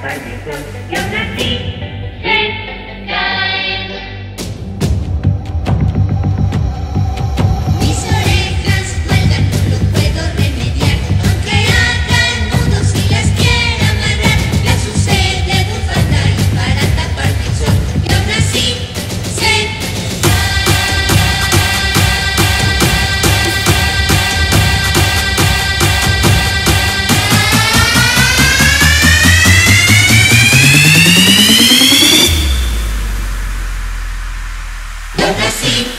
tapar el sol y aún así se caen. Mis orejas cuelgan, no lo puedo remediar, aunque haga el mundo si las quiera amarrar. Las usé de bufanda y para taparme el sol y aún así se caen. Y aún así